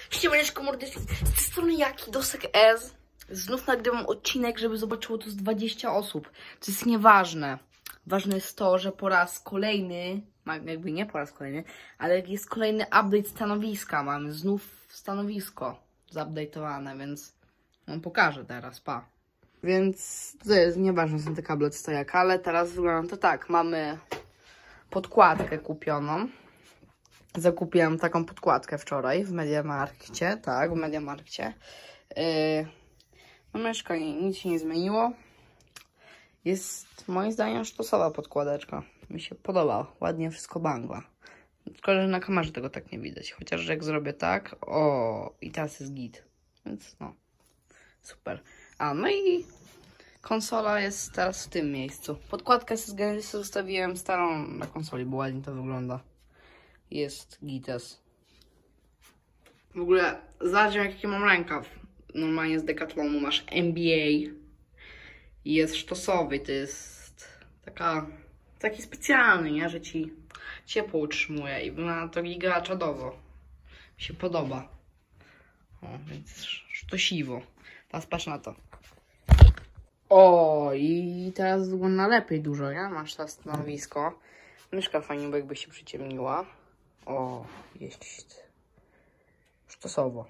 Siemaneczko mordeczki, z tej strony Jaki, Dosek S. Znów nagrywam odcinek, żeby zobaczyło to z 20 osób. To jest nieważne. Ważne jest to, że po raz kolejny, jakby nie po raz kolejny, ale jest kolejny update stanowiska. Mamy znów stanowisko zupdate'owane, więc wam pokażę teraz, pa. Więc to jest nieważne, są te kable stojaka, ale teraz wygląda to tak. Mamy podkładkę kupioną. Zakupiłam taką podkładkę wczoraj w Mediamarkcie, tak, w Mediamarkcie. No myszka, nic się nie zmieniło. Jest moim zdaniem sztosowa podkładeczka. Mi się podoba, ładnie wszystko bangla. Tylko, że na kamerze tego tak nie widać. Chociaż jak zrobię tak, o, i teraz jest git. Więc no, super. A, no i konsola jest teraz w tym miejscu. Podkładkę z Genesis zostawiłem starą na konsoli, bo ładnie to wygląda. Jest gites. W ogóle zobacz, jaki mam rękaw. Normalnie z Decathlonu masz NBA. I jest sztosowy. To jest taki specjalny, nie? Że ci ciepło utrzymuje. I ma to giga czadowo. Mi się podoba. O, więc sztosiwo. Teraz patrz na to. O, i teraz wygląda lepiej dużo, nie? Masz teraz stanowisko. Myszka fajnie, bo jakby się przyciemniła. O, jest sztosowo.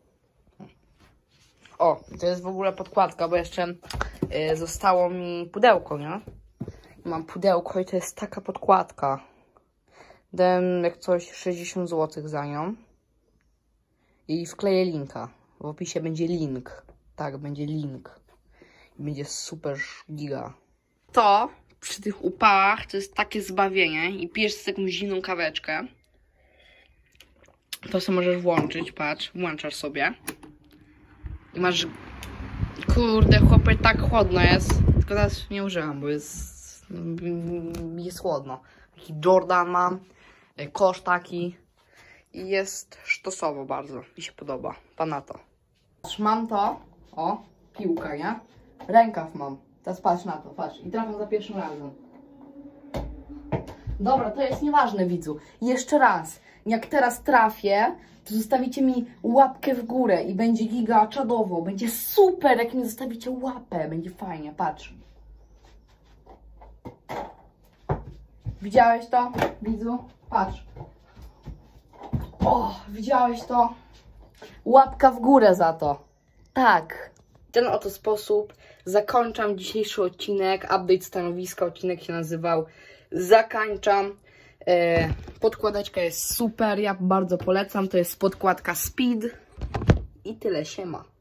O, to jest w ogóle podkładka, bo jeszcze zostało mi pudełko, nie? Mam pudełko i to jest taka podkładka. Dałem jak coś 60 zł za nią. I wkleję linka. W opisie będzie link. Tak, będzie link. I będzie super giga. To przy tych upałach to jest takie zbawienie. I pijesz z jakąś zimną kaweczkę. To sobie możesz włączyć, patrz, włączasz sobie. I masz, kurde chłopie, tak chłodno jest. Tylko teraz nie używam, bo jest chłodno. Taki Jordan mam, kosz taki. I jest sztosowo bardzo, mi się podoba, pana to. Mam to, o, piłka, nie? Rękaw mam, teraz patrz na to, patrz. I trafiam za pierwszym razem. Dobra, to jest nieważne, widzu. Jeszcze raz. Jak teraz trafię, to zostawicie mi łapkę w górę i będzie giga czadowo. Będzie super, jak mi zostawicie łapę. Będzie fajnie, patrz. Widziałeś to, widzu? Patrz. O, widziałeś to? Łapka w górę za to. Tak. W ten oto sposób zakończam dzisiejszy odcinek. Update stanowiska. Odcinek się nazywał Zakańczam. Podkładeczka jest super, ja bardzo polecam. To jest podkładka Speed. I tyle, siema.